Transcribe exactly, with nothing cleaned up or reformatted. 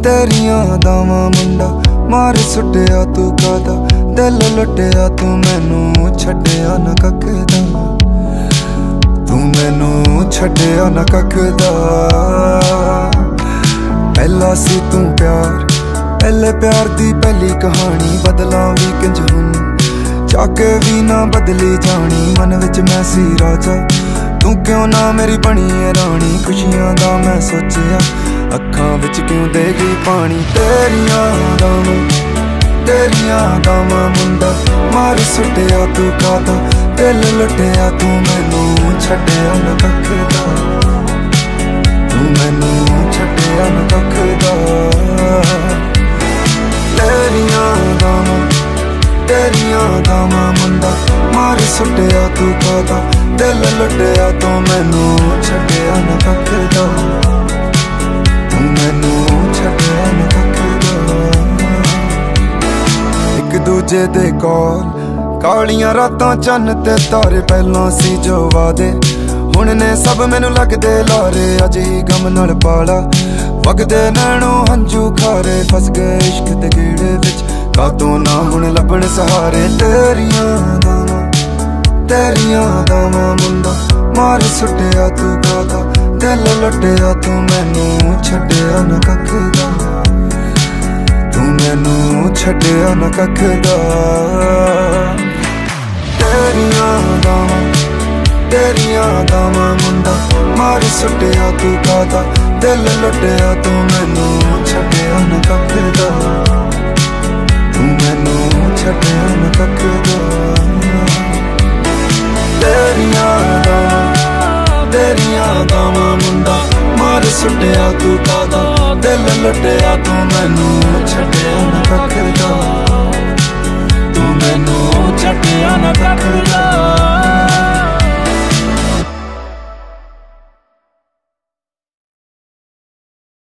तेरियां दावां मुंडा मार सुटिया तू कादा, दिल लुटिया तू मैनू छड्डिया ना कख दा, तू मैनू छड्डिया ना कख दा। पहला सी तू प्यार, पहले प्यार दी पहली कहानी, बदला भी किंज हुन चाके भी ना बदली जानी। मन विच मैं सी राजा, तू क्यों ना मेरी बनी है रानी। खुशियां दा मैं सोचिया, अखां विच क्यों दे गई पानी। तेरियां दावां तेरियां दावां मुंडा मार सुटिया तू कादा, दिल लुटिया तू मैनू छड्डिया ना कख दा, तू मैनू छड्डिया ना कख दा। तेरियां दावां तेरियां दावां मुंडा मार सुटिया तू कादा, दिल लुटिया तू मैनू छड्डिया ना कख दा, तू मैनू छड्डिया ना कख दा। एक दूजे दे कोल कालियां रातां चन्न ते तारे, पहलां सी जो वादे हुण ने सब मैनू लगदे लारे। अज ही गम नाल पाला वगदे नैणों हंझू खारे, फस गए इश्क दे गेड़े विच कातों ना हुण लभण सहारे। तेरियां दावां तेरियां दावां मुंडा मार सुटिया तू कादा, दिल लुटिया तू मैनू छड्डिया ना कख दा, तू मैनू छड्डिया ना कख दा। तेरियां दावां तेरियां दावां मुंडा मार सुटिया तू कादा, दिल लुटिया तू मैनू छड्डिया ना कख दा, तू मैनू छड्डिया ना कख दा। तेरियां दावां तेरियां दावां मुंडा मार सुटिया तू कादा, दिल लुटिया तू मैनू छड्डिया ना कख दा, तू मैनू छड्डिया ना कख दा।